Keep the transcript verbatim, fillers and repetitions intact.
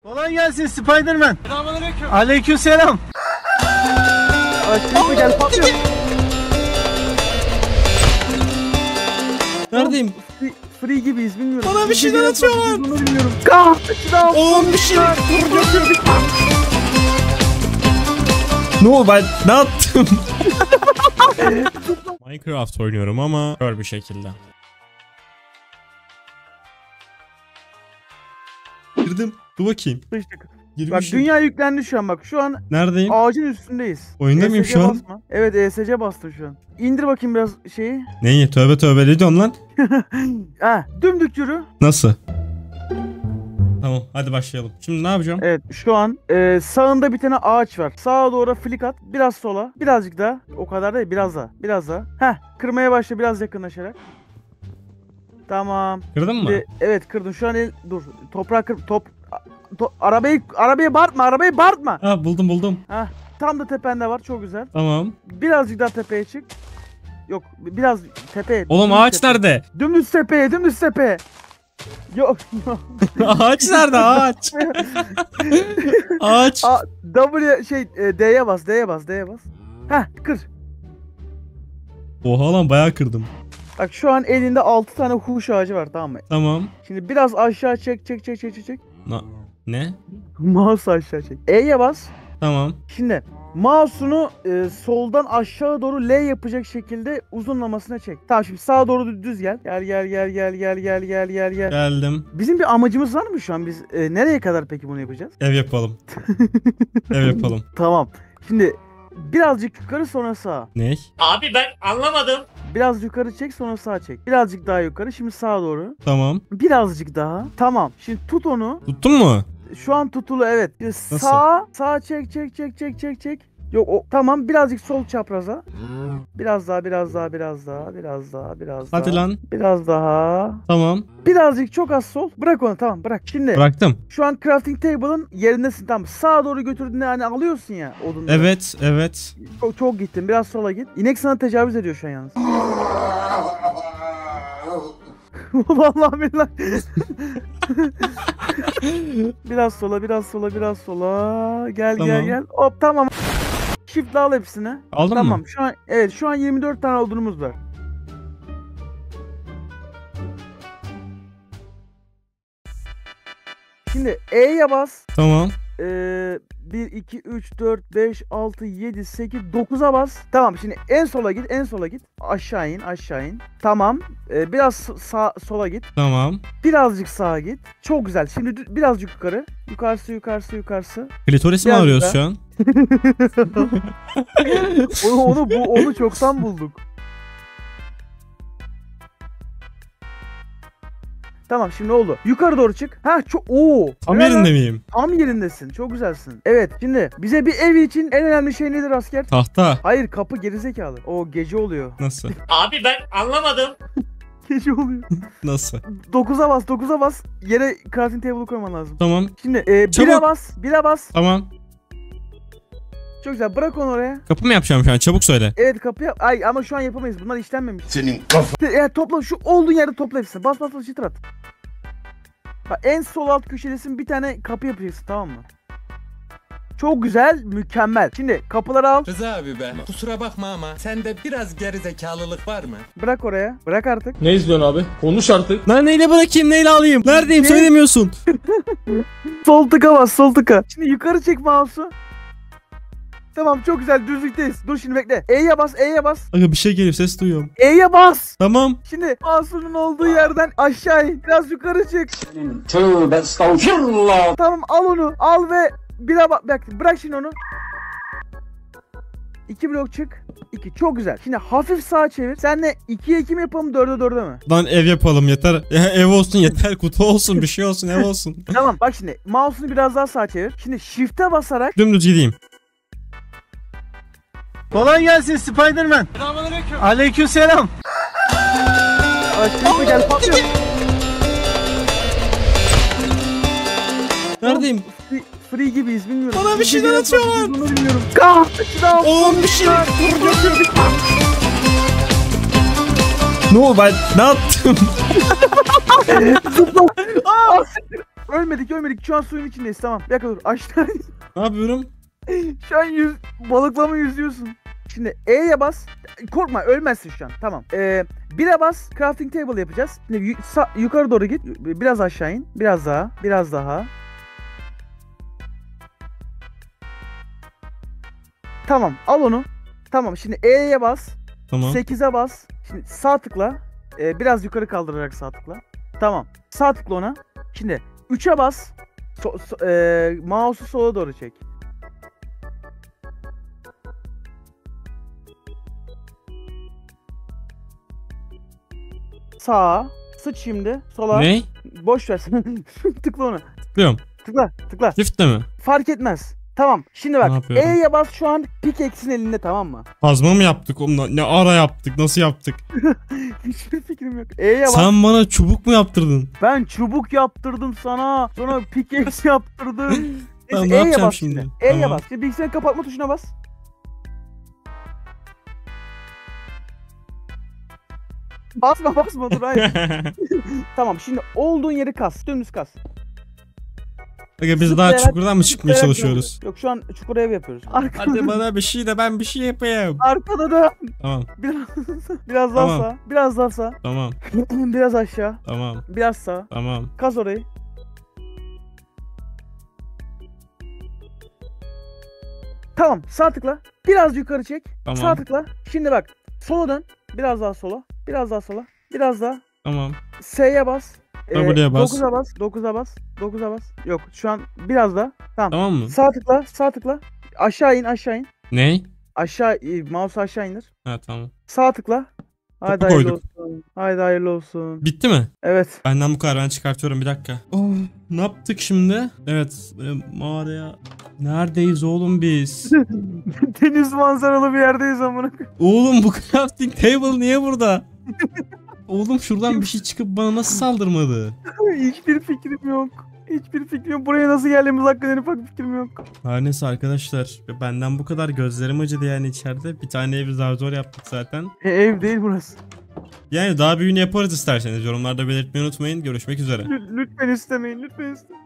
Kolay gelsin Spiderman. Selamünaleyküm. Aleykümselam. Aşkım gel patlıyor. Neredeyim? Free, free gibiyiz bilmiyorum. Bana bir şeyler atıyorlar. Bunu bilmiyorum. Kah! Oğlum bir şeyler yapıyorum. Ne oldu ben ne yaptım? Minecraft oynuyorum ama kör bir şekilde. Girdim. Dur bakayım. Girmişim. Bak dünya yüklendi şu an bak. Şu an Neredeyim? ağacın üstündeyiz. Oyunda mıyım E S C şu an? basma. Evet E S C bastın şu an. İndir bakayım biraz şeyi. Neyi? Tövbe tövbe ne diyorsun lan? Ha, dümdük yürü. Nasıl? Tamam hadi başlayalım. Şimdi ne yapacağım? Evet şu an e, sağında bir tane ağaç var. Sağa doğru flick at. Biraz sola. Birazcık daha. O kadar değil. Biraz daha. Biraz daha. Heh. Kırmaya başla biraz yakınlaşarak. Tamam. Kırdın mı? Şimdi, evet kırdın. Şu an el, dur. Toprağı kır. Top. To, arabayı arabayı bağırtma. Arabayı bağırtma. Ha buldum buldum. Heh. Tam da tepende var. Çok güzel. Tamam. Birazcık daha tepeye çık. Yok biraz tepeye. Oğlum dümdüz ağaç tepeye. nerede? Dümdüz tepeye. Dümdüz tepeye. Yok yok. Ağaç nerede ağaç? Ağaç. A, W şey e, D'ye bas. D'ye bas. D'ye bas. Heh kır. Oha lan bayağı kırdım. Bak şu an elinde altı tane huş ağacı var tamam mı? Tamam. Şimdi biraz aşağı çek çek çek çek çek çek. Na ne? Mouse aşağı çek. E'ye bas. Tamam. Şimdi mouse'unu e, soldan aşağı doğru L yapacak şekilde uzunlamasına çek. Tamam şimdi sağa doğru düz gel. Gel gel gel gel gel gel gel gel gel. Geldim. Bizim bir amacımız var mı şu an? Biz e, nereye kadar peki bunu yapacağız? Ev yapalım. Ev yapalım. Tamam. Şimdi birazcık yukarı sonra sağa. Ne? Abi ben anlamadım. Biraz yukarı çek sonra sağa çek. Birazcık daha yukarı. Şimdi sağa doğru. Tamam. Birazcık daha. Tamam. Şimdi tut onu. Tuttun mu? Şu an tutulu evet. Şimdi sağ sağ çek çek çek çek çek çek. Yok o tamam birazcık sol çapraza. Biraz daha biraz daha biraz daha biraz daha biraz daha. Hadi lan. Biraz daha. Tamam. Birazcık çok az sol. Bırak onu tamam bırak. Şimdi Bıraktım. şu an crafting table'ın yerindesin tamam. Sağa doğru götürdüğünde hani alıyorsun ya odunları. Evet, evet. Çok, çok gittin. Biraz sola git. İnek sana tecavüz ediyor şu an yalnız. Vallahi billahi. Biraz sola, biraz sola, biraz sola. Gel Tamam. gel gel. Hop tamam. Shift'le al hepsini. Aldın Tamam. mı? Şu an evet şu an yirmi dört tane odunumuz var. Şimdi E'ye bas. Tamam. Ee, bir, iki, üç, dört, beş, altı, yedi, sekiz, dokuza bas. Tamam şimdi en sola git, en sola git. Aşağı in, aşağı in. Tamam. Ee, biraz sağ, sola git. Tamam. Birazcık sağa git. Çok güzel. Şimdi dü- birazcık yukarı. Yukarısı, yukarısı, yukarısı. Klitoris mi Biraz arıyoruz daha. şu an? onu, onu, bu, onu çoktan bulduk. Tamam şimdi oldu. Yukarı doğru çık. Ha çok ooo. Tam Helal lan. yerinde miyim? Tam yerindesin. Çok güzelsin. Evet şimdi bize bir ev için en önemli şey nedir asker? Tahta. Hayır kapı gerizekalı. O gece oluyor. Abi Nasıl? ben anlamadım. Gece oluyor. Nasıl? dokuza bas dokuza bas. Yere crafting table'ı koyman lazım. Tamam. Şimdi e, Çabuk. bire bas. Bire bas. Tamam. Çok güzel. Bırak onu oraya. Kapı mı yapacağım şu an? Çabuk söyle. Evet kapı yap. Ay ama şu an yapamayız. Bunlar işlenmemiş. Senin kafa. Ya topla şu olduğun yerde topla hepsini. Bas bas bas çıtır at. Bak en sol alt köşedesin bir tane kapı yapacaksın tamam mı? Çok güzel, mükemmel. Şimdi kapıları al. Rıza abi be, kusura bakma ama sende biraz gerizekalılık var mı? Bırak oraya. Bırak artık. Ne izliyorsun abi? Konuş artık. Lan neyle bırakayım neyle alayım? Neredeyim Ne? söylemiyorsun. Sol tıka bas, sol tıka. Şimdi yukarı çek mouse'u. Tamam çok güzel düzlükteyiz. Dur şimdi bekle. E'ye bas, E'ye bas. Aga bir şey geliyor ses duyuyorum. E'ye bas. Tamam. Şimdi mouse'un olduğu yerden aşağı in. Biraz yukarı çık. Tövbe estağfurullah. Tamam al onu. Al ve bire bak. Bak bırak şimdi onu. İki blok çık. İki. Çok güzel. Şimdi hafif sağa çevir. Senle ikiye iki mi yapalım dörde dörde mi? Lan ev yapalım yeter. Ya, ev olsun yeter. Kutu olsun bir şey olsun ev olsun. Tamam bak şimdi mouse'unu biraz daha sağa çevir. Şimdi shift'e basarak Dümdüz gideyim. Kolay gelsin Spiderman. Selamünaleyküm. Aleykümselam. aşkım gel patlıyor. Neredeyim? Free, free gibiyiz bilmiyorum. Bana bir şeyler atıyorlar. Bunu bilmiyorum. Kah! Şuna Oğlum bir şeyler yapıyorum. Ne oldu ben ne yaptım? Ölmedik ölmedik. Şu an suyun içindeyiz tamam. Bir dakika dur. Aşağı. Ne yapıyorum? Şu an yüz, balıklama yüzüyorsun. Şimdi E'ye bas. Korkma ölmezsin şu an. Tamam. Ee, bire bas. Crafting table yapacağız. Şimdi yu- sa- yukarı doğru git. Biraz aşağı in. Biraz daha. Biraz daha. Tamam. Al onu. Tamam. Şimdi E'ye bas. Tamam. sekize bas. Şimdi sağ tıkla. Ee, biraz yukarı kaldırarak sağ tıkla. Tamam. Sağ tıkla ona. Şimdi üçe bas. So- so- ee, mouse'u sola doğru çek. Sağa. Sıç şimdi. Sola. Ne? Boş ver. Tıkla ona. Tıklıyorum. Tıkla. Tıkla. Çiftle mi? Fark etmez. Tamam. Şimdi Ne bak. yapıyorum? E'ye bas şu an pickaxe'in elinde tamam mı? Kazma mı yaptık onunla? Ne ara yaptık? Nasıl yaptık? Hiçbir fikrim yok. E'ye bas. Sen bana çubuk mu yaptırdın? Ben çubuk yaptırdım sana. Sonra pickaxe yaptırdım. Ben Neyse, ne E'ye yapacağım bas şimdi? E'ye Tamam. bas. Şimdi bilgisayarın kapatma tuşuna bas. Basma basma dur hayır. Tamam şimdi olduğun yeri kas. Dümdüz kas. Aga biz daha Zıplayarak- çukurdan mı çıkmaya zıplayarak çalışıyoruz? Yok şu an çukur ev yapıyoruz. Arkada, Hadi bana bir şey de ben bir şey yapayım. arkada da Tamam biraz biraz daha Tamam. sağ. Biraz daha sağ. tamam Biraz aşağı. tamam Biraz sağ. tamam. Kaz orayı. Tamam sağ tıkla. Biraz yukarı çek. Tamam. Sağ tıkla. Şimdi bak. Sola dön. Biraz daha sola. Biraz daha sola. Biraz daha. Tamam. S'ye bas. W'ye bas. dokuza bas. dokuza bas. dokuza bas. Yok şu an biraz daha. Tamam. Tamam mı? Sağ tıkla. Sağ tıkla. Aşağı in aşağı in. Ne? Aşağı e, mouse aşağı indir. Ha tamam. Sağ tıkla. Haydi Topu hayırlı koyduk. olsun. Haydi hayırlı olsun. Bitti mi? Evet. Benden bu kadar, ben çıkartıyorum bir dakika. Oh, ne yaptık şimdi? Evet e, mağaraya. Neredeyiz oğlum biz? Deniz manzaralı bir yerdeyiz amına koyayım. Oğlum bu crafting table niye burada? Oğlum şuradan bir şey çıkıp bana nasıl saldırmadı? Hiçbir fikrim yok. Hiçbir fikrim yok. Buraya nasıl geldiğimiz hakkında en ufak fikrim yok. Her neyse arkadaşlar, benden bu kadar, gözlerim acıdı yani içeride. Bir tane evi zar zor yaptık zaten. E, ev değil burası. Yani daha büyüğünü yaparız isterseniz. Yorumlarda belirtmeyi unutmayın. Görüşmek üzere. Lütfen istemeyin. Lütfen istemeyin.